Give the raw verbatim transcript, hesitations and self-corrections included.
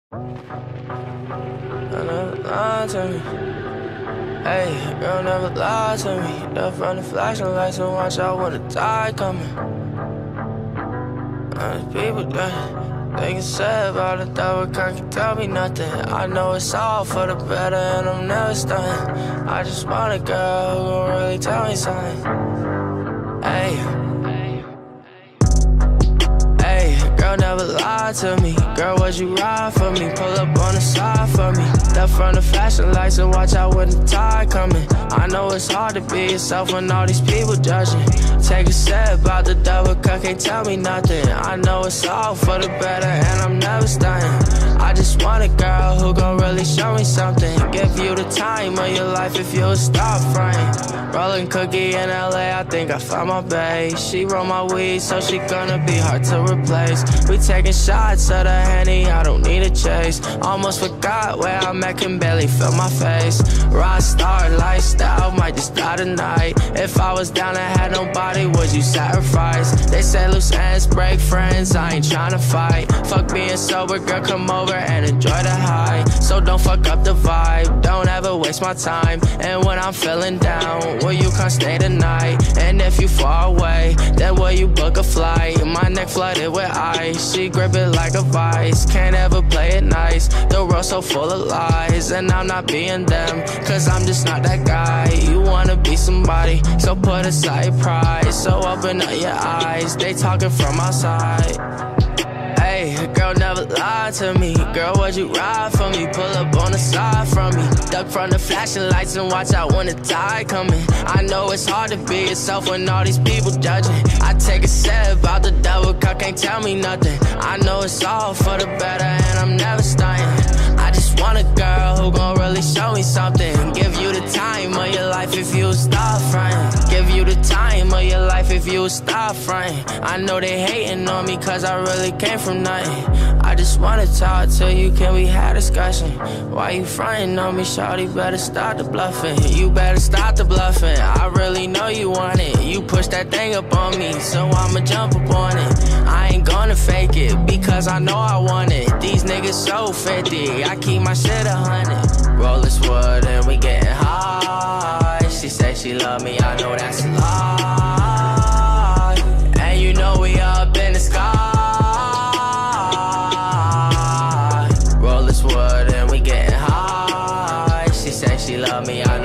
I never lied to me. Hey, girl never lied to me. Left from the flashing lights and watch out when the tide coming. And people that they can say about it, that can't tell me nothing. I know it's all for the better and I'm never stunning. I just want a girl who gon' really tell me something. Hey. Girl never lied to me. Girl, would you ride for me? Pull up on the side for me. Left from the flashing lights and watch out when the tide coming. I know it's hard to be yourself when all these people judging. Take a sip about the devil, cause can't tell me nothing. I know it's all for the better and I'm never stunning. I just want a girl who gon' really show me something. Give you the time of your life if you would stop fronting. Rollin' cookie in L A, I think I found my bae. She roll my weed, so she gonna be hard to replace. We taking shots of the Henny, I don't need a chase. Almost forgot where I'm at, can barely feel my face. Rock star lifestyle, might just die tonight. If I was down and had nobody, would you sacrifice? They say loose ends break friends, I ain't tryna fight. Fuck being sober, girl, come over and enjoy the high. So don't fuck up the vibe, don't ever waste my time. And when I'm feeling down, will you come stay tonight? And if you far away, then will you book a flight? My neck flooded with ice, she grip it like a vice. Can't ever play it nice, the world's so full of lies. And I'm not being them, cause I'm just not that guy. You wanna be somebody, so put aside pride. So open up your eyes, they talking from outside. Hey, girl never lied to me. Girl, would you ride for me? Pull up on the side from me. Duck from the flashing lights and watch out when the tide coming. I know it's hard to be yourself when all these people judging. I take a sip about the devil, cause can't tell me nothing. I know it's all for the better and I'm never stunting. I just want a girl who gon' really show me something. Give you the time of your life if you stop frontin'. Give you the time of your life if you stop frontin'. I know they hating on me cause I really came from nothing. I just wanna talk to you, can we have discussion? Why you frontin' on me, shawty? Better stop the bluffing. You better stop the bluffing. I really know you want it. You push that thing up on me, so I'ma jump up on it. I ain't gonna fake it because I know I want it. These niggas so fifty, I keep my shit a hundred. Roll this wood and we getting high. She say she love me, I know that's a lie. And you know we up in the sky. Roll this wood and we getting high. She say she love me, I